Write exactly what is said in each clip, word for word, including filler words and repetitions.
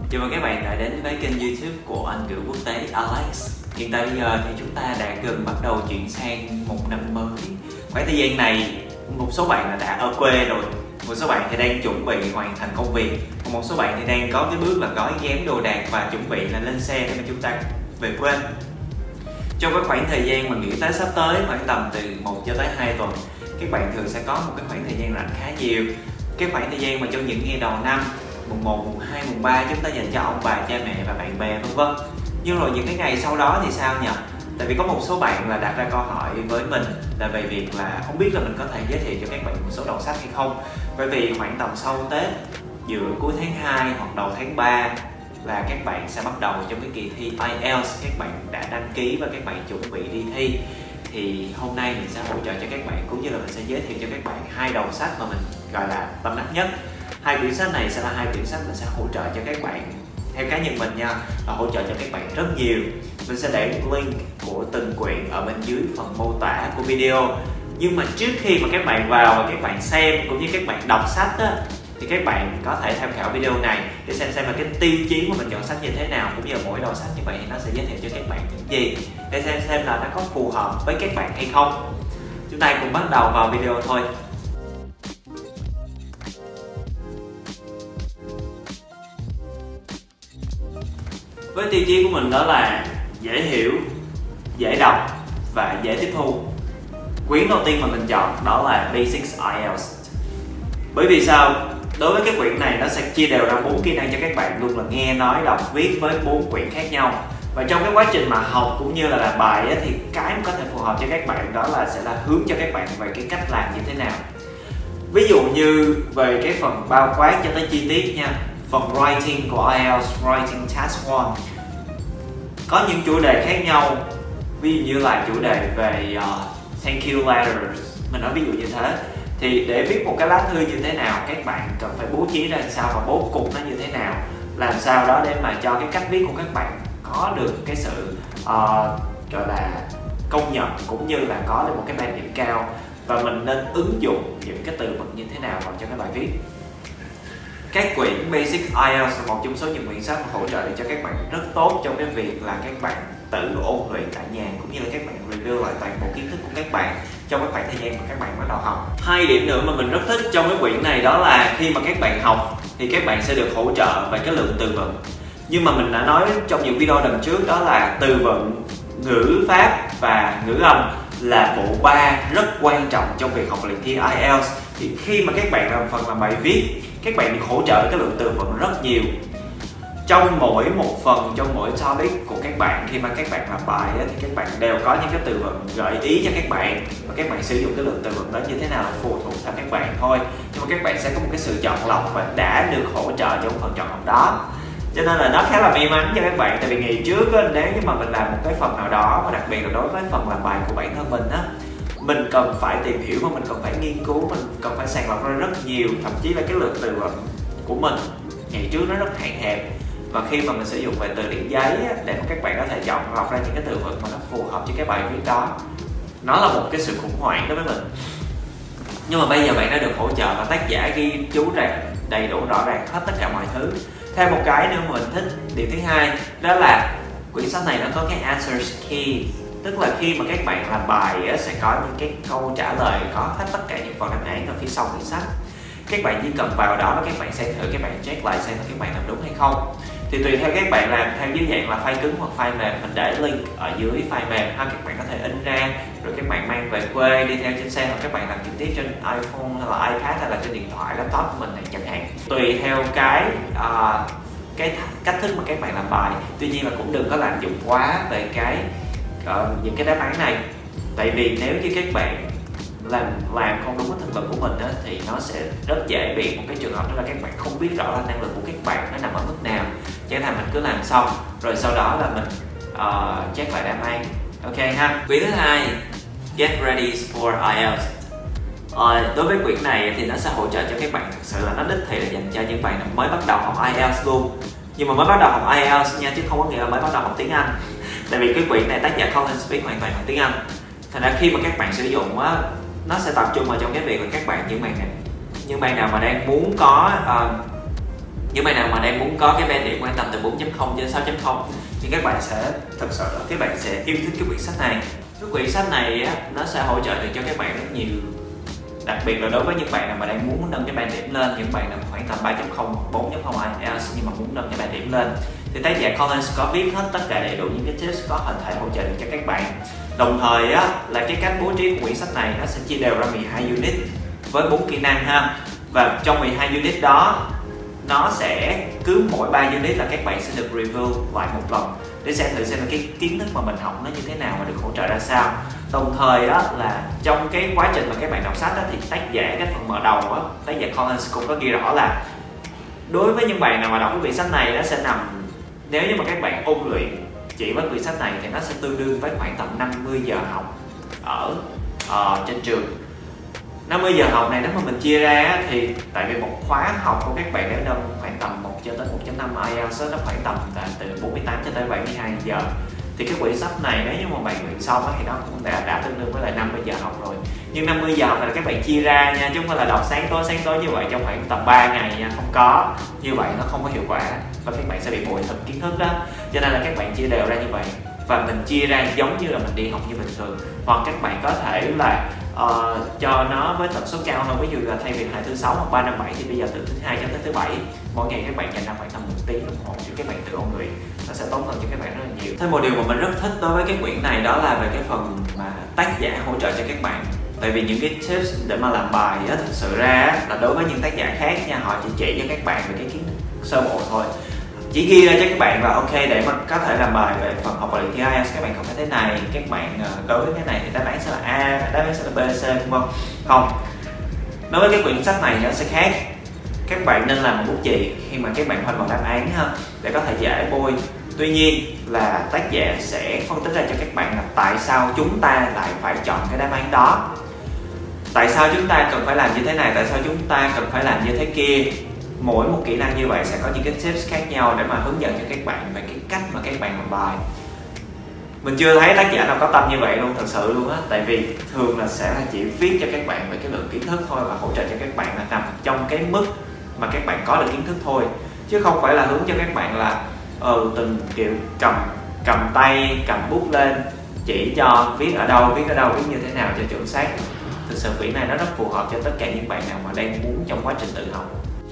Chào mừng các bạn đã đến với kênh YouTube của Anh ngữ quốc tế Alex. Hiện tại bây giờ thì chúng ta đã gần bắt đầu chuyển sang một năm mới. Khoảng thời gian này, một số bạn là đã ở quê rồi, một số bạn thì đang chuẩn bị hoàn thành công việc, còn một số bạn thì đang có cái bước là gói ghém đồ đạc và chuẩn bị là lên xe để mà chúng ta về quê. Trong cái khoảng thời gian mà nghỉ Tết sắp tới, khoảng tầm từ một cho tới hai tuần, các bạn thường sẽ có một cái khoảng thời gian rảnh khá nhiều. Cái khoảng thời gian mà trong những ngày đầu năm, mùng một, mùng hai, mùng ba chúng ta dành cho ông bà, cha mẹ và bạn bè vân vân. Nhưng rồi những cái ngày sau đó thì sao nhỉ? Tại vì có một số bạn là đặt ra câu hỏi với mình là về việc là không biết là mình có thể giới thiệu cho các bạn một số đầu sách hay không. Bởi vì khoảng tầm sau Tết, giữa cuối tháng hai hoặc đầu tháng ba là các bạn sẽ bắt đầu trong cái kỳ thi ai eo, các bạn đã đăng ký và các bạn chuẩn bị đi thi. Thì hôm nay mình sẽ hỗ trợ cho các bạn, cũng như là mình sẽ giới thiệu cho các bạn hai đầu sách mà mình gọi là tâm đắc nhất. Hai quyển sách này sẽ là hai quyển sách mình sẽ hỗ trợ cho các bạn theo cá nhân mình nha, và hỗ trợ cho các bạn rất nhiều. Mình sẽ để một link của từng quyển ở bên dưới phần mô tả của video. Nhưng mà trước khi mà các bạn vào và các bạn xem cũng như các bạn đọc sách á, thì các bạn có thể tham khảo video này để xem xem là cái tiêu chí của mình chọn sách như thế nào, cũng như là mỗi đầu sách như vậy thì nó sẽ giới thiệu cho các bạn những gì, để xem xem là nó có phù hợp với các bạn hay không. Chúng ta cùng bắt đầu vào video thôi. Với tiêu chí của mình đó là dễ hiểu, dễ đọc và dễ tiếp thu. Quyển đầu tiên mà mình chọn đó là Basics ai eo. Bởi vì sao? Đối với cái quyển này nó sẽ chia đều ra bốn kỹ năng cho các bạn luôn là nghe, nói, đọc, viết với bốn quyển khác nhau. Và trong cái quá trình mà học cũng như là làm bài ấy, thì cái có thể phù hợp cho các bạn đó là sẽ là hướng cho các bạn về cái cách làm như thế nào. Ví dụ như về cái phần bao quát cho tới chi tiết nha. Phần writing của ai eo, writing task one, có những chủ đề khác nhau. Ví dụ như là chủ đề về uh, thank you letters, mình nói ví dụ như thế. Thì để viết một cái lá thư như thế nào, các bạn cần phải bố trí ra làm sao và bố cục nó như thế nào, làm sao đó để mà cho cái cách viết của các bạn có được cái sự uh, gọi là công nhận, cũng như là có được một cái band điểm cao, và mình nên ứng dụng những cái từ vựng như thế nào vào cho cái bài viết. Các quyển Basic ai eo là một trong số những quyển sách hỗ trợ để cho các bạn rất tốt trong cái việc là các bạn tự ôn luyện tại nhà, cũng như là các bạn review lại toàn bộ kiến thức của các bạn trong cái khoảng thời gian mà các bạn bắt đầu học. Hai điểm nữa mà mình rất thích trong cái quyển này đó là khi mà các bạn học thì các bạn sẽ được hỗ trợ về cái lượng từ vựng. Nhưng mà mình đã nói trong những video lần trước đó là từ vựng, ngữ pháp và ngữ âm là bộ ba rất quan trọng trong việc học luyện thi ai eo. Thì khi mà các bạn làm phần làm bài viết, các bạn được hỗ trợ cái lượng từ vựng rất nhiều. Trong mỗi một phần, trong mỗi topic của các bạn, khi mà các bạn làm bài ấy, thì các bạn đều có những cái từ vựng gợi ý cho các bạn, và các bạn sử dụng cái lượng từ vựng đó như thế nào là phụ thuộc vào các bạn thôi. Nhưng mà các bạn sẽ có một cái sự chọn lọc và đã được hỗ trợ trong phần chọn lọc đó. Cho nên là nó khá là may mắn cho các bạn. Tại vì ngày trước á, nếu như mà mình làm một cái phần nào đó, và đặc biệt là đối với phần làm bài của bản thân mình á, mình cần phải tìm hiểu và mình cần phải nghiên cứu, mình cần phải sàng lọc ra rất nhiều, thậm chí là cái lượng từ vựng của mình ngày trước nó rất hạn hẹp. Và khi mà mình sử dụng về từ điển giấy á, để mà các bạn có thể chọn lọc ra những cái từ vựng mà nó phù hợp với cái bài viết đó, nó là một cái sự khủng hoảng đối với mình. Nhưng mà bây giờ bạn đã được hỗ trợ và tác giả ghi chú rằng đầy đủ rõ ràng hết tất cả mọi thứ. Thêm một cái nữa mà mình thích, điểm thứ hai đó là quyển sách này nó có cái answers key. Tức là khi mà các bạn làm bài á, sẽ có những cái câu trả lời có hết tất cả những phần đáp án ở phía sau quyển sách. Các bạn chỉ cần vào đó và các bạn xem thử, các bạn check lại xem là các bạn làm đúng hay không. Thì tùy theo các bạn làm theo dưới dạng là file cứng hoặc file mềm, mình để link ở dưới file mềm ha, các bạn có thể in ra rồi các bạn mang về quê đi theo trên xe, hoặc các bạn làm trực tiếp trên iPhone hay là iPad hay là trên điện thoại, laptop của mình này chẳng hạn. Tùy theo cái uh, cái cách thức mà các bạn làm bài. Tuy nhiên là cũng đừng có làm dụng quá về cái uh, những cái đáp án này. Tại vì nếu như các bạn làm làm không đúng với thực lực của mình đó, thì nó sẽ rất dễ bị một cái trường hợp đó là các bạn không biết rõ là năng lực của các bạn nó nằm ở mức nào. Chẳng hạn mình cứ làm xong rồi sau đó là mình uh, check lại đáp án. Ok ha. Quyển thứ hai, Get Ready for ai eo. Uh, đối với quyển này thì nó sẽ hỗ trợ cho các bạn, thực sự là nó đích thị là dành cho những bạn mới bắt đầu học ai eo luôn. Nhưng mà mới bắt đầu học ai eo nha, chứ không có nghĩa là mới bắt đầu học tiếng Anh. Tại vì cái quyển này tác giả Colin Speak hoàn toàn bằng tiếng Anh. Thành ra khi mà các bạn sử dụng á, nó sẽ tập trung vào trong cái việc là các bạn những bạn này những bạn nào mà đang muốn có uh, Những bạn nào mà đang muốn có cái band điểm khoảng tầm từ bốn chấm không đến sáu chấm không thì các bạn sẽ thật sự là các bạn sẽ yêu thích cái quyển sách này. Cái quyển sách này á, nó sẽ hỗ trợ được cho các bạn rất nhiều, đặc biệt là đối với những bạn nào mà đang muốn nâng cái band điểm lên, những bạn nào khoảng tầm ba chấm không, bốn chấm không ai eo nhưng mà muốn nâng cái band điểm lên thì tác giả Collins có viết hết tất cả đầy đủ những cái tips có thể hỗ trợ được cho các bạn. Đồng thời á, là cái cách bố trí của quyển sách này nó sẽ chia đều ra mười hai unit với bốn kỹ năng ha, và trong mười hai unit đó nó sẽ cứ mỗi ba unit là các bạn sẽ được review lại một lần để xem thử xem là cái kiến thức mà mình học nó như thế nào và được hỗ trợ ra sao. Đồng thời đó là trong cái quá trình mà các bạn đọc sách đó, thì tác giả cái phần mở đầu đó, tác giả Collins cũng có ghi rõ là đối với những bạn nào mà đọc cái quyển sách này nó sẽ nằm, nếu như mà các bạn ôn luyện chỉ với quyển sách này thì nó sẽ tương đương với khoảng tầm năm mươi giờ học ở uh, trên trường. năm mươi giờ học này nếu mà mình chia ra thì tại vì một khóa học của các bạn để nâng khoảng tầm một cho tới một chấm năm ai eo nó khoảng tầm từ bốn mươi tám cho tới bảy mươi hai giờ, thì cái quyển sách này nếu như mà bạn luyện xong thì nó cũng đã, đã tương đương với lại năm mươi giờ học rồi. Nhưng năm mươi giờ học này là các bạn chia ra nha, chứ không phải là đọc sáng tối sáng tối như vậy trong khoảng tầm ba ngày nha, không có. Như vậy nó không có hiệu quả và các bạn sẽ bị bội thực kiến thức đó. Cho nên là các bạn chia đều ra như vậy và mình chia ra giống như là mình đi học như bình thường, hoặc các bạn có thể là uh, cho nó với tần suất cao hơn. Ví dụ là thay vì ngày thứ sáu hoặc ba năm bảy thì bây giờ từ thứ hai cho tới thứ bảy mỗi ngày các bạn dành ra khoảng tầm một tiếng đồng hồ cho các bạn tự ôn luyện, nó sẽ tốt hơn cho các bạn rất là nhiều. Thêm một điều mà mình rất thích đối với cái quyển này đó là về cái phần mà tác giả hỗ trợ cho các bạn. Tại vì những cái tips để mà làm bài á, thực sự ra là đối với những tác giả khác nha, họ chỉ chỉ cho các bạn về cái kiến thức sơ bộ thôi, chỉ ghi ra cho các bạn là ok để mà có thể làm bài về phần học vật lý ai eo các bạn học thế này, các bạn đối với cái này thì đáp án sẽ là A, đáp án sẽ là B, C, đúng không? Không, đối với cái quyển sách này nó sẽ khác. Các bạn nên làm một bút chì khi mà các bạn khoanh vào đáp án ha, để có thể dễ bôi. Tuy nhiên là tác giả sẽ phân tích ra cho các bạn là tại sao chúng ta lại phải chọn cái đáp án đó, tại sao chúng ta cần phải làm như thế này, tại sao chúng ta cần phải làm như thế kia. Mỗi một kỹ năng như vậy sẽ có những cái tips khác nhau để mà hướng dẫn cho các bạn về cái cách mà các bạn làm bài. Mình chưa thấy tác giả nào có tâm như vậy luôn, thật sự luôn á. Tại vì thường là sẽ là chỉ viết cho các bạn về cái lượng kiến thức thôi và hỗ trợ cho các bạn là nằm trong cái mức mà các bạn có được kiến thức thôi, chứ không phải là hướng cho các bạn là ừ, từng kiểu cầm cầm tay cầm bút lên chỉ cho viết ở đâu viết ở đâu viết như thế nào cho chuẩn xác. Thực sự quyển này nó rất phù hợp cho tất cả những bạn nào mà đang muốn trong quá trình tự học.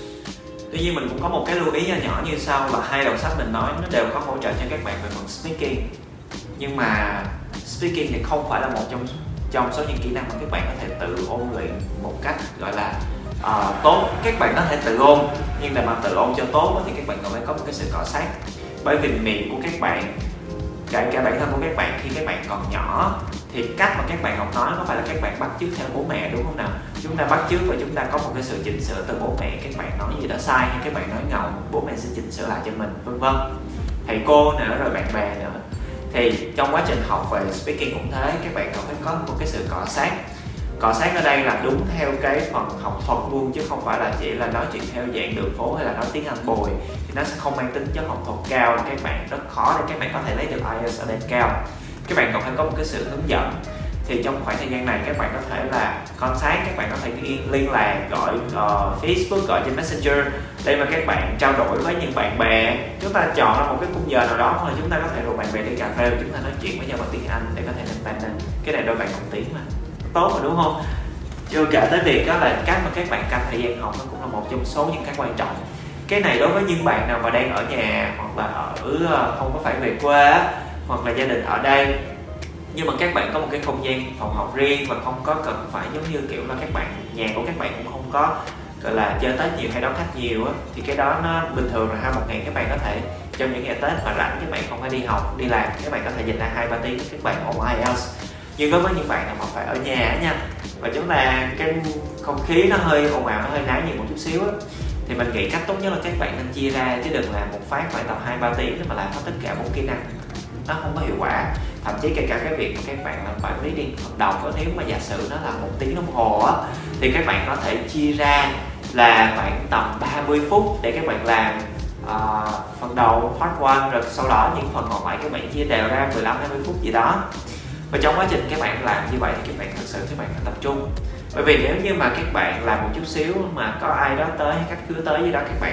Tuy nhiên mình cũng có một cái lưu ý nhỏ nhỏ như sau là hai đầu sách mình nói nó đều có hỗ trợ cho các bạn về phần speaking, nhưng mà speaking thì không phải là một trong trong số những kỹ năng mà các bạn có thể tự ôn luyện một cách gọi là uh, tốt. Các bạn có thể tự ôn, nhưng để mà tự ôn cho tốt thì các bạn cần phải có một cái sự cọ sát, bởi vì miệng của các bạn, kể cả bản thân của các bạn khi các bạn còn nhỏ thì cách mà các bạn học nói có phải là các bạn bắt chước theo bố mẹ, đúng không nào? Chúng ta bắt chước và chúng ta có một cái sự chỉnh sửa từ bố mẹ. Các bạn nói gì đó sai hay các bạn nói ngầu, bố mẹ sẽ chỉnh sửa lại cho mình, vân vân. Thầy cô nữa rồi bạn bè nữa. Thì trong quá trình học về speaking cũng thế, các bạn cần phải có một cái sự cọ sát. Cọ sát ở đây là đúng theo cái phần học thuật luôn, chứ không phải là chỉ là nói chuyện theo dạng đường phố hay là nói tiếng Anh bồi, thì nó sẽ không mang tính chất học thuật cao, là các bạn rất khó để các bạn có thể lấy được ai eo ở đỉnh cao. Các bạn còn phải có một cái sự hướng dẫn. Thì trong khoảng thời gian này các bạn có thể là contact, các bạn có thể liên lạc, gọi uh, Facebook, gọi trên Messenger để mà các bạn trao đổi với những bạn bè. Chúng ta chọn ra một cái khung giờ nào đó, hoặc là chúng ta có thể rủ bạn bè đi cà phê và chúng ta nói chuyện với nhau bằng tiếng Anh để có thể nâng bàn lên. Cái này đôi bạn học tiếng mà tốt mà, đúng không? Chưa kể tới việc đó là cách mà các bạn canh thời gian học, nó cũng là một trong số những cái quan trọng. Cái này đối với những bạn nào mà đang ở nhà hoặc là ở không có phải về quê á, hoặc là gia đình ở đây nhưng mà các bạn có một cái không gian phòng học riêng và không có cần phải giống như kiểu là các bạn nhà của các bạn cũng không có gọi là chơi Tết nhiều hay đón khách nhiều á, thì cái đó nó bình thường là hai một ngày các bạn có thể trong những ngày Tết mà rảnh các bạn không phải đi học đi làm, các bạn có thể dành ra hai ba tiếng các bạn ôn ai eo. Nhưng đối với những bạn nào mà phải ở nhà nha, và chúng ta cái không khí nó hơi ồn ào, nó hơi náo nhiệt một chút xíu á, thì mình nghĩ cách tốt nhất là các bạn nên chia ra, chứ đừng làm một phát khoảng tầm hai ba tiếng để mà làm hết tất cả bốn kỹ năng, nó không có hiệu quả. Thậm chí kể cả cái việc mà các bạn làm bài reading phần đầu có, nếu mà giả sử nó là một tiếng đồng hồ á, thì các bạn có thể chia ra là khoảng tầm ba mươi phút để các bạn làm uh, phần đầu part one, rồi sau đó những phần còn lại các bạn chia đều ra mười lăm hai mươi phút gì đó. Và trong quá trình các bạn làm như vậy thì các bạn thực sự các bạn phải tập trung, bởi vì nếu như mà các bạn làm một chút xíu mà có ai đó tới hay khách khứa tới gì đó, các bạn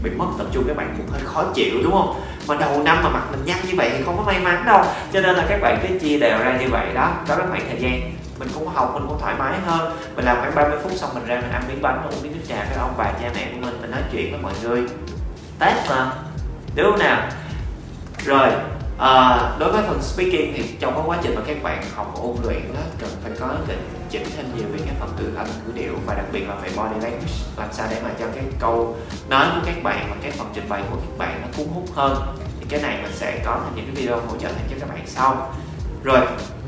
bị mất tập trung, các bạn cũng hơi khó chịu đúng không? Mà đầu năm mà mặt mình nhăn như vậy thì không có may mắn đâu, cho nên là các bạn cứ chia đều ra như vậy đó. Có cái khoảng thời gian mình cũng học, mình cũng thoải mái hơn, mình làm khoảng ba mươi phút xong mình ra mình ăn miếng bánh, uống miếng nước trà với ông bà cha mẹ của mình mình nói chuyện với mọi người. Tết mà, đúng không nào? Rồi à, đối với phần speaking thì trong cái quá trình mà các bạn học và ôn luyện đó, cần phải có cái chỉnh thêm nhiều về cái phần từ âm ngữ điệu, và đặc biệt là phải body language, làm sao để mà cho cái câu nói của các bạn và cái phần trình bày của các bạn nó cuốn hút hơn. Thì cái này mình sẽ có thêm những cái video hỗ trợ thêm cho các bạn sau. Rồi,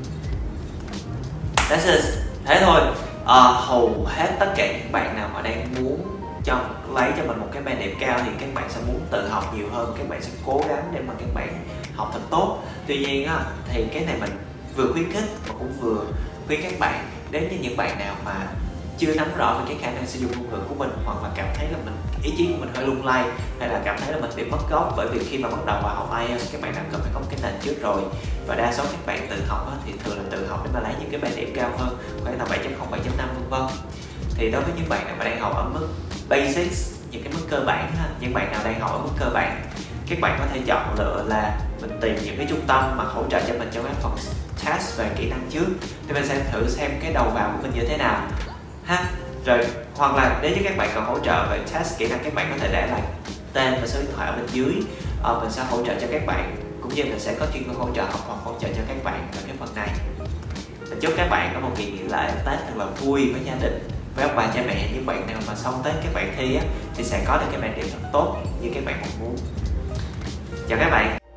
that's it. Thế thôi. À, hầu hết tất cả những bạn nào mà đang muốn cho lấy cho mình một cái band điểm cao thì các bạn sẽ muốn tự học nhiều hơn, các bạn sẽ cố gắng để mà các bạn học thật tốt. Tuy nhiên á, thì cái này mình vừa khuyến khích mà cũng vừa khuyên các bạn, nếu như những bạn nào mà chưa nắm rõ về cái khả năng sử dụng ngôn ngữ của mình, hoặc là cảm thấy là mình ý chí của mình hơi lung lay, hay là cảm thấy là mình bị mất gốc, bởi vì khi mà bắt đầu vào học ai eo các bạn đã cần phải có một cái nền trước rồi, và đa số các bạn tự học á, thì thường là tự học để mà lấy những cái band điểm cao hơn, khoảng là bảy chấm không, bảy chấm năm vân vân. Thì đối với những bạn nào mà đang học ở mức basics, những cái mức cơ bản ha, những bạn nào đang học ở mức cơ bản, các bạn có thể chọn lựa là mình tìm những cái trung tâm mà hỗ trợ cho mình trong các phần test về kỹ năng trước, thì mình sẽ thử xem cái đầu vào của mình như thế nào ha. Rồi hoặc là nếu như các bạn cần hỗ trợ về test kỹ năng, các bạn có thể để lại tên và số điện thoại ở bên dưới, ờ, mình sẽ hỗ trợ cho các bạn, cũng như mình sẽ có chuyên viên hỗ trợ học hoặc hỗ trợ cho các bạn về cái phần này. Mình chúc các bạn có một kỳ nghỉ lễ Tết thật là vui với gia đình, với ông bà cha mẹ. Những bạn nào mà xong Tết các bạn thi á, thì sẽ có được cái band điểm thật tốt như các bạn mong muốn. Chào các bạn.